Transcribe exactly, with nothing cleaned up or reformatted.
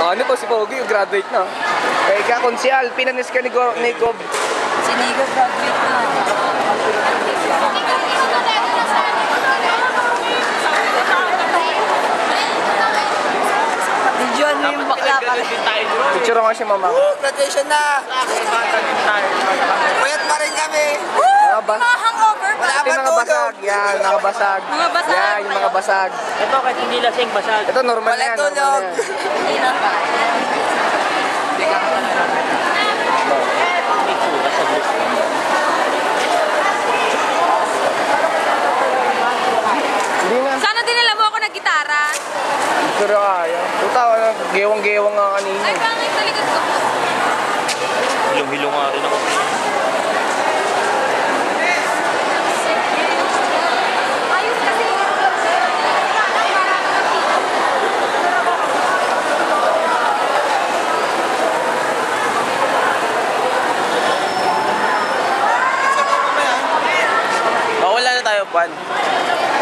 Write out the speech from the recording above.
Ano to si Pogi, yung graduate na. Kaya ka, konsyal, pinanis ka ni Go, ni Gob. Si Nico graduate na. Diyan mo yung bakla pala. Picture nga si Mama. Woo! Graduation na! Puyat pa rin kami! Mga ba? Mga hangover pa. Wala Ito ba yung mga basag. Yan, mga basag. Mga basag. Yan, yung mga basag. Ito kahit hindi lasing basag. Ito normal Wala na yan. Normal tulog. na yan. Hindi na pa. Hindi nga. Sana dinala mo ako ng gitara. Pero kaya. Tuta, gewang-gewang nga kanina. Ay, pangit sa likod ko. Hilong-hilong nga rin ako. Ayos kasi. Mawala na tayo, Pan.